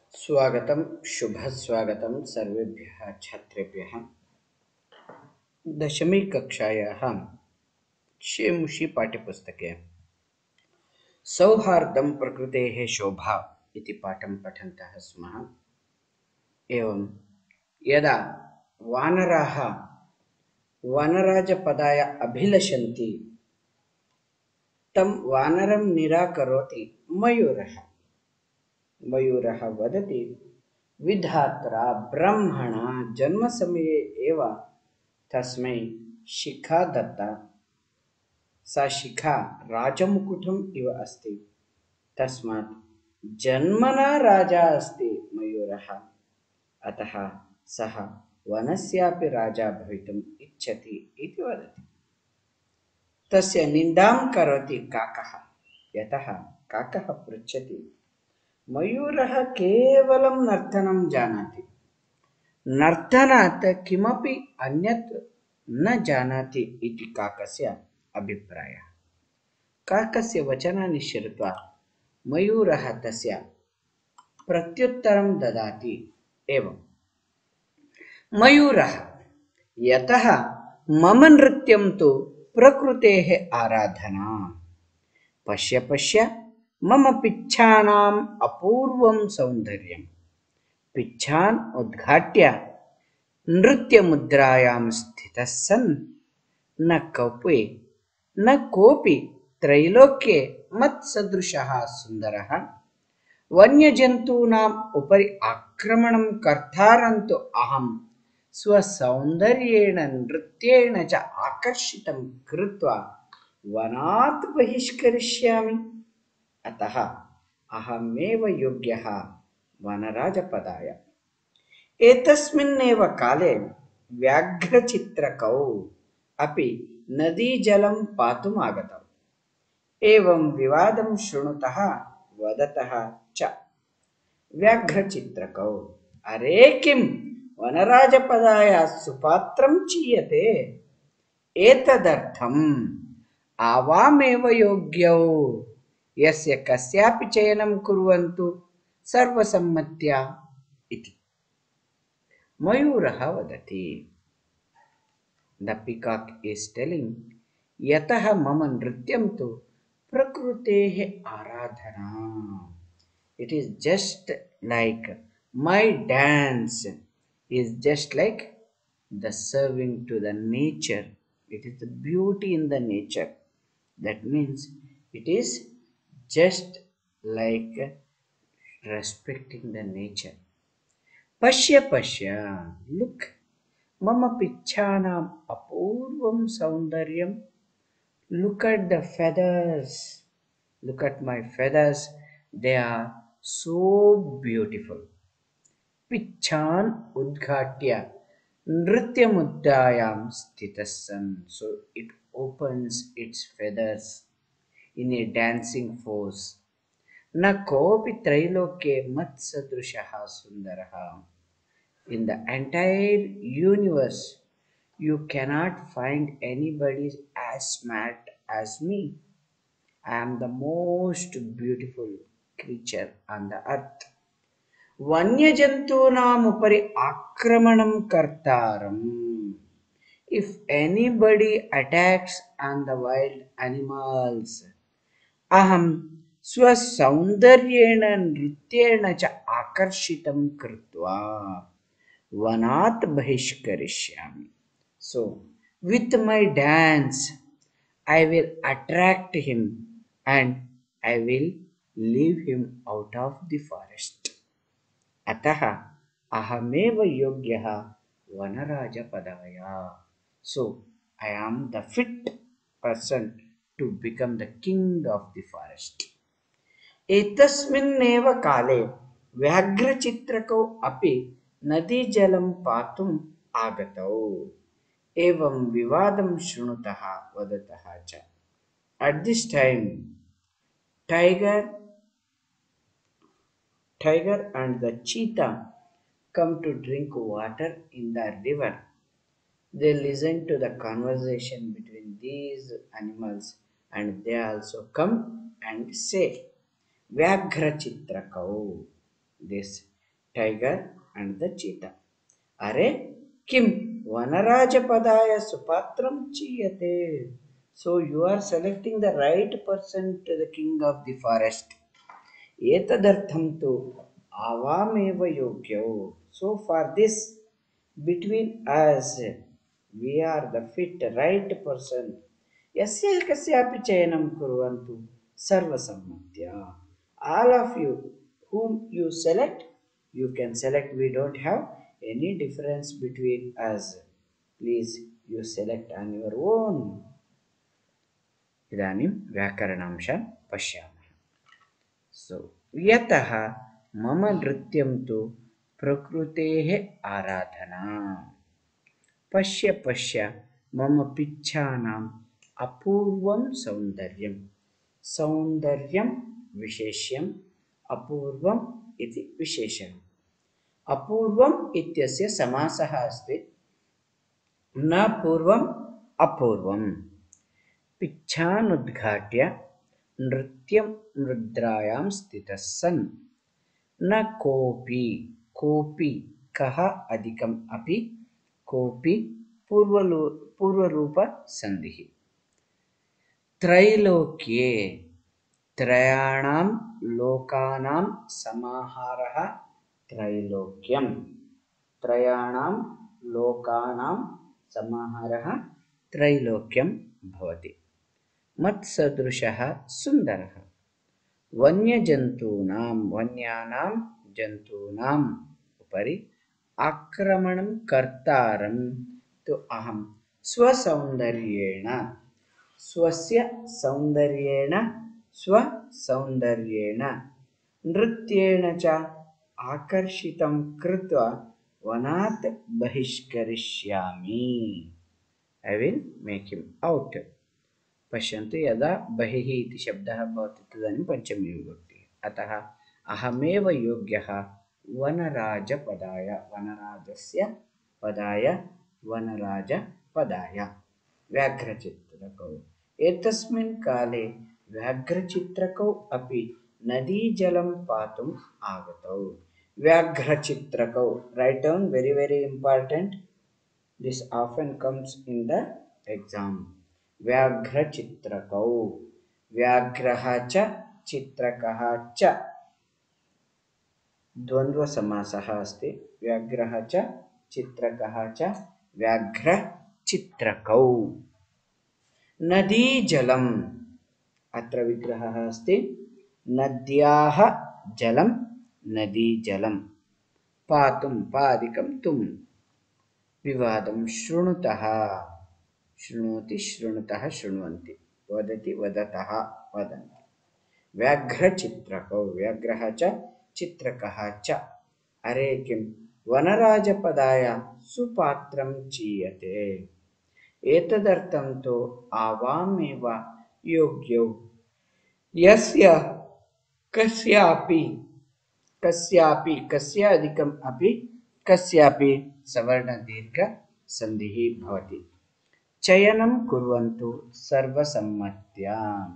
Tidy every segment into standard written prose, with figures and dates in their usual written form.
स्वागतं शुभस्वागतं सर्वेभ्यः छात्रेभ्यः। दशमी कक्षायाः शेमुषी पाठ्यपुस्तके सौहार्दं प्रकृतेः शोभा इति पाठं पठन्तः स्मः। एवं यदा वानराः वनराजपदाय अभिलषन्ति तं वानरं निराकरोति मयूरः। मयूरः वदति, विधात्रा ब्रह्मणा जन्मसमये एव तस्मै शिखा दत्ता। सा शिखा राजमुकुटम् इव अस्ति। तस्मात् जन्मना राजा अस्ति मयूरः। अतः सः वनस्यापि राजा भवितुम् इच्छति इति वदति। तस्य निन्दां करोति काकः। यतः काकः पृच्छति, मयूरः केवलं नर्तनं जानाति, नर्तनात् किमपि अन्यत् न जानाति इति काकस्य अभिप्रायः। काकस्य वचनानि श्रुत्वा मयूरः तस्य प्रत्युत्तरं ददाति एवं, मयूरः, यतः मम नृत्यं तु प्रकृतेः आराधना। पश्य पश्य मम पिच्छानाम् अपूर्वं सौन्दर्यं। पिच्छान् उद्घाट्य नृत्यमुद्रायां स्थितः सन् न कोऽपि त्रैलोक्ये मत्सदृशः सुन्दरः। वन्यजन्तूनाम् उपरि आक्रमणं कर्तारन्तु अहं स्वसौन्दर्येण नृत्येण च आकर्षितं कृत्वा वनात् बहिष्करिष्यामि। अतः अहमेव योग्यः वनराजपदाय। एतस्मिन्नेव काले व्याघ्रचित्रकौ अपि नदीजलं पातुम् आगतौ। एवं विवादं शृणुतः वदतः च व्याघ्रचित्रकौ, अरे किं वनराजपदाय सुपात्रं चीयते? एतदर्थम् आवामेव योग्यौ, यस्य कस्यापि चयनं कुर्वन्तु सर्वसम्मत्या इति। मयूरः वदति, द पीकाक इज टेलिंग, यतः मम नृत्यं तु प्रकृतेः आराधना। It is just like my dance is just like the serving to the nature. It is the beauty in the nature. That means it is just like respecting the nature. Pashya pashya, look, mama picchanam apurvam saundaryam. Look at the feathers. Look at my feathers. They are so beautiful. Picchan udghatya nrityamuddayam sthitassan. So it opens its feathers in a dancing force. Na kopi trailokye matsadrushaha sundaraha. In the entire universe, you cannot find anybody as smart as me. I am the most beautiful creature on the earth. Vanyajantūnām upari akramanam kartaram. If anybody attacks on the wild animals, aham swasaundaryena nrityena cha akarshitam krutva vanat bahishkarishyami. So, with my dance, I will attract him and I will leave him out of the forest. Ataha ahameva yogyaha vanarajapadaya. So, I am the fit person to become the king of the forest. एतस्मिन्नेव काले व्याघ्रचित्रकौ अपि नदीजलं पातुम् आगतौ। एवं विवादं शृणुतः वदतः च। At this time, tiger and the cheetah come to drink water in the river. They listen to the conversation between these animals and they also come and say, Vyaghra Chitrakau. This tiger and the cheetah. Are kim vanarajapadaaya supatram chiyate. So you are selecting the right person to the king of the forest. Etadartham tu avameva yogyo. So for this, between us, we are the fit right person. Yasya kasyapi chayanam kurvantu sarvasammatya. All of you whom you select, you can select. We don't have any difference between us. Please, you select on your own. इदानीं व्याकरणांशान् पश्यामः. सो यतः मम नृत्यं तु प्रकृतेः आराधना. पश्य पश्य मम पिच्छानाम् अपूर्वं सौन्दर्यं. सौन्दर्यं विशेष्यम्, अपूर्वम् इति विशेषणम्. अपूर्वम् इत्यस्य समासः अस्ति, न पूर्वम् अपूर्वम्. पिच्छानुद्घाट्य नृत्यं मुद्रायां स्थितः सन् न कोऽपि. कोऽपि कः अधिकम् अपि, कोऽपि पूर्वरूपसन्धिः. त्रैलोक्ये त्रयाणां लोकानां समाहारः त्रैलोक्यं. त्रयाणां लोकानां समाहारः त्रैलोक्यं भवति. मत्सदृशः सुन्दरः. वन्यानां जन्तूनाम् उपरि आक्रमणं कर्तारं तु अहं स्वसौन्दर्येण, स्वस्य सौन्दर्येण नृत्येण च आकर्षितं कृत्वा वनात् बहिष्करिष्यामि. I will make him out. पश्यन्तु, यदा बहिः इति शब्दः भवति तदानीं पञ्चमी विभक्ति. अतः अहमेव योग्यः वनराजपदाय, वनराजस्य पदाय, वनराजपदाय. व्याघ्रचित्रकौ. एतस्मिन् काले व्याघ्रचित्रकौ अपि नदीजलं पातुम् आगतौ. व्याघ्रचित्रकौ. Write down, very very important. This often comes in the exam. व्याघ्रचित्रकौ. व्याघ्रः च चित्रकः च द्वन्द्वसमासः अस्ति. व्याघ्रः च चित्रकः च व्याघ्रचित्रकौ. नदीजलम्. अत्र विग्रहः अस्ति. नद्याः जलं नदीजलं. पातुं पादिकं तुम्. विवादं शृणुतः. शृणोति शृणुतः शृण्वन्ति. वदति वदतः वदन्ति. व्याघ्रचित्रकौ. व्याघ्रः च चित्रकः च. अरे किं वनराजपदाय सुपात्रं चीयते. एतदर्थं तु आवामेव योग्यौ. यस्य कस्यापि, कस्यापि, कस्य अधिकम् अपि, कस्यापि सवर्णदीर्घ सन्धिः भवति. चयनं कुर्वन्तु सर्वसम्मत्या.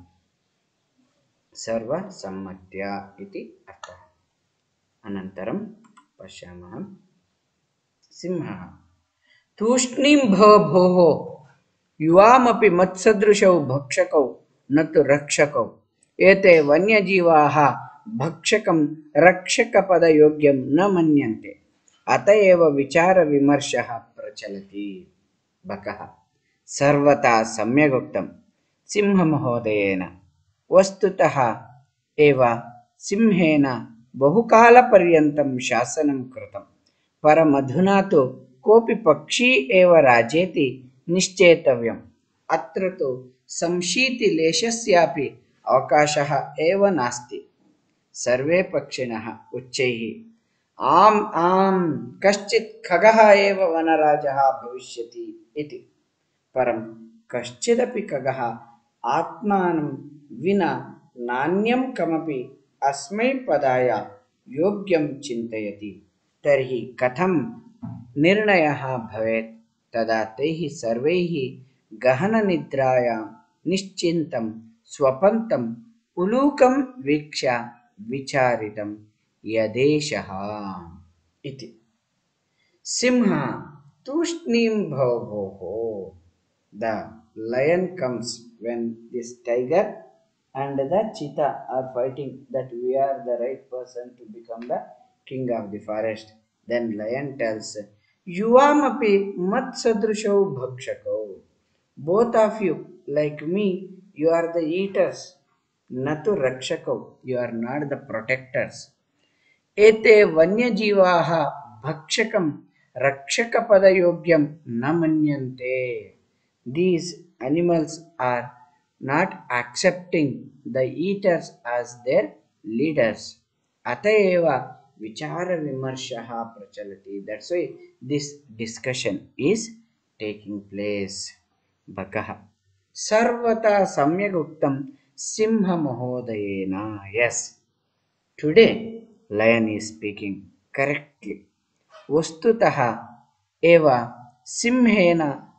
सर्वसम्मत्या इति अर्थः. अनन्तरं पश्यामः. सिंहः. तूष्णीं भव भोः. युवामपि मत्सदृशौ भक्षकौ न तु रक्षकौ. एते वन्यजीवाः भक्षकं रक्षकपदयोग्यं न मन्यन्ते. अत एव विचारविमर्शः प्रचलति. बकः. सर्वथा सम्यगुक्तं सिंहमहोदयेन. वस्तुतः एव सिंहेन बहुकालपर्यन्तं शासनं कृतं. परमधुना तु कोऽपि पक्षी एव राजेति निश्चेतव्यम्. अत्र तु संशीतिलेशस्यापि अवकाशः एव नास्ति. सर्वे पक्षिणः उच्चैः आम् आम् कश्चित् खगः एव वनराजः भविष्यति इति. परं कश्चिदपि खगः आत्मानं विना नान्यं कमपि अस्मै पदाय योग्यं चिन्तयति. तर्हि कथं निर्णयः भवेत्? तदा तैः सर्वैः गहननिद्रायां निश्चिन्तं स्वपन्तम् उलूकं वीक्ष्य विचारितं यदेशः. इति। Simha tushnim bhavoho. The lion comes when this tiger and the cheetah are fighting that we are the right person to become the king of the forest. Then lion tells, Yuvamapi matsadrushau bhakshakau. Both of you, like me, you are the eaters. Natu rakshakau. You are not the protectors. एते वन्यजीवाः भक्षकं रक्षकपदयोग्यं न मन्यन्ते. These animals are not accepting the eaters as their leaders. अतएव विचारविमर्शः प्रचलति. That's why this discussion is taking place. भगः सर्वथा सम्यक् उक्तं सिंहमहोदयेन. Yes, today, lion is speaking correctly. वस्तुतः एव सिंहेन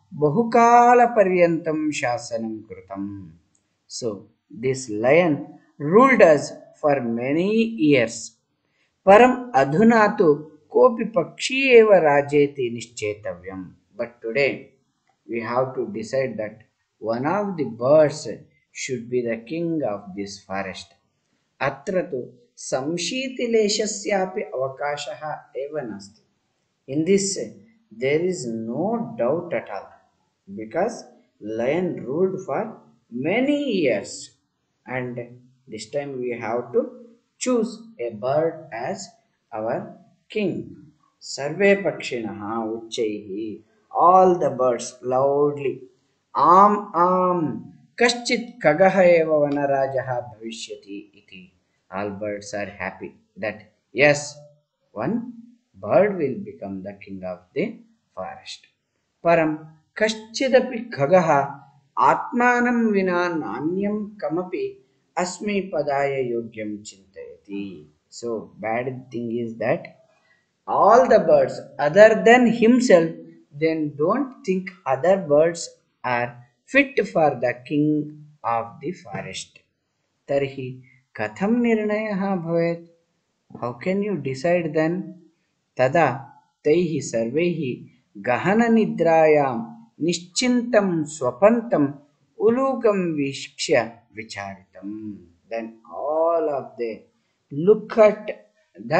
बहुकालपर्यन्तं शासनं कृतम्. So, this lion ruled us for many years. परम् अधुना तु कोऽपि पक्षी एव राजेति निश्चेतव्यम्. But today, we have to decide that one of the birds should be the king of this forest. अत्र तु संशीतिलेशस्यापि अवकाशः एव नास्ति. In this, there is no doubt at all because lion ruled for many years and this time we have to choose a bird as our king. Sarve pakshinah uchchaihi, all the birds loudly, आम आम कश्चित् खगः एव वनराजः भविष्यति इति. All birds are happy that yes, one bird will become the king of the forest. परं कश्चिदपि खगः आत्मानं विना नान्यं कमपि अस्मै पदाय योग्यं चिन्तयति. So bad thing is that all the birds other than himself then don't think other birds are fit for the king of the forest. Tarhi katham nirnayah bhavet? How can you decide then? Tada taihi sarvaihi gahana nidrayam nischintam swapantam ulukam vikshya vicharitam. Then all of them look at the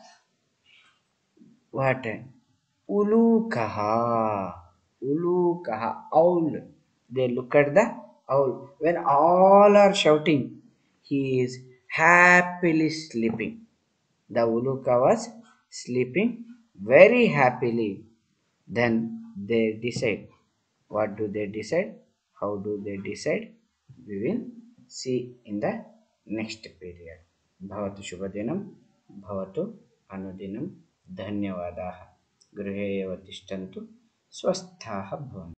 what? Ulukaha. Ulukaha. Owl. They look at the owl. When all are shouting, he is happily sleeping. The Uluka was sleeping very happily. Then they decide. What do they decide? How do they decide? We will see in the next period. Bhavatu Shubhadinam, Bhavatu Anudinam, धन्यवादाः. गृहे एव तिष्ठन्तु, स्वस्थाः भवन्तु.